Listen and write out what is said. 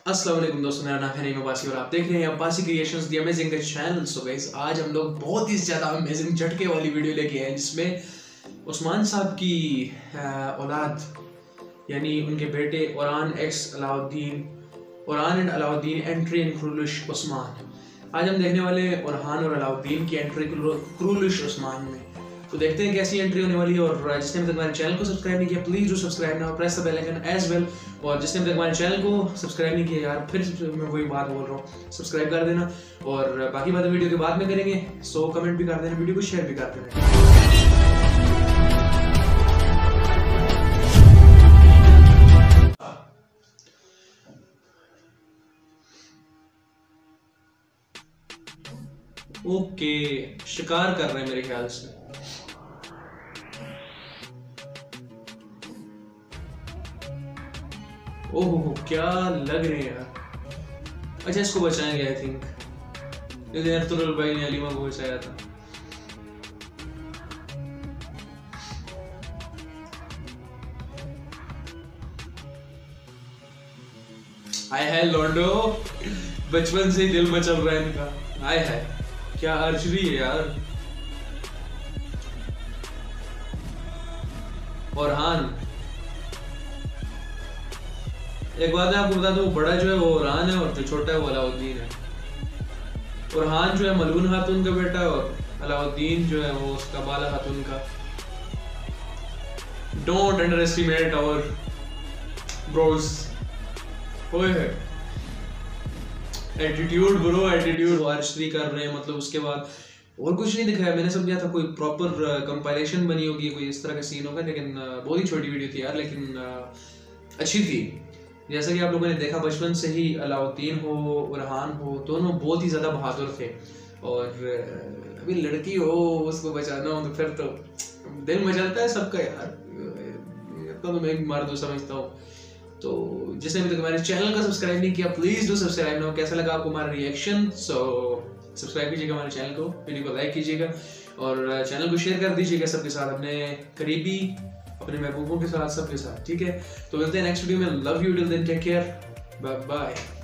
अस्सलाम वालेकुम दोस्तों, मेरा नाम है नईम अब्बासी और आप देख रहे हैं Abbasi creations the amazing channel. So guys, आज हम लोग बहुत ही ज़्यादा अमेजिंग झटके वाली वीडियो लेके आए हैं जिसमें उस्मान साहब की औलाद यानी उनके बेटे Orhan and Alauddin entry in Kurulus Osman. आज हम देखने वाले हैं ओरहान और अलाउद्दीन की एंट्री क्रूलिश उस्मान में। तो देखते हैं कैसी एंट्री होने वाली है। और जिसने अभी तक हमारे चैनल को सब्सक्राइब नहीं किया, please do subscribe now, press the bell icon as well. और जिसने अभी तक हमारे चैनल को सब्सक्राइब नहीं किया यार, फिर मैं वही बात बोल रहा हूँ, सब्सक्राइब कर देना। और बाकी बातें वीडियो के बाद में करेंगे, सो कमेंट भी कर देना, वीडियो को शेयर भी कर देना। ओके, शिकार कर रहे हैं मेरे ख्याल से। ओह क्या लग रहे हैं यार। अच्छा, इसको बचाएंगे आई थिंक। अर्तुगरुल भाई ने अलीमा को बचाया था। हाय हाय लॉन्डो, बचपन से ही दिल मचल रहा है इनका। हाय हाय, क्या आर्चरी है यार। ओरहान, एक बात है आपको बता दूं, बड़ा जो है वो ओरहान है और जो छोटा है वो अलाउद्दीन है। ओरहान जो है मलून खातून का बेटा है और अलाउद्दीन जो है वो उसका बाला खातून का। Don't underestimate our bros. ओए एटीट्यूड ब्रो, एटीट्यूड। आर्चरी कर रहे हैं, मतलब उसके बाद और कुछ नहीं दिखाया। मैंने समझा था कोई प्रॉपर कंपाइलेशन बनी होगी, कोई इस तरह का सीन होगा, लेकिन बहुत ही छोटी वीडियो थी यार, लेकिन अच्छी थी। जैसा कि आप लोगों ने देखा, बचपन से ही अलाउद्दीन हो, ओरहान हो, दोनों बहुत ही ज़्यादा बहादुर थे। और अभी लड़की हो, उसको बचाना हो तो फिर तो दिल मचलता है सबका यार। तो मैं भी मर्द समझता हूँ। तो जिसने अभी तक हमारे चैनल को सब्सक्राइब नहीं किया, प्लीज़ डू सब्सक्राइब नाउ। कैसा लगा आपको हमारा रिएक्शन? सो सब्सक्राइब कीजिएगा हमारे चैनल को, वीडियो को लाइक कीजिएगा और चैनल को शेयर कर दीजिएगा सबके साथ, अपने करीबी, अपने महबूबों के साथ, सबके साथ। ठीक है, तो मिलते हैं नेक्स्ट वीडियो में। Love you, till then take care, bye bye.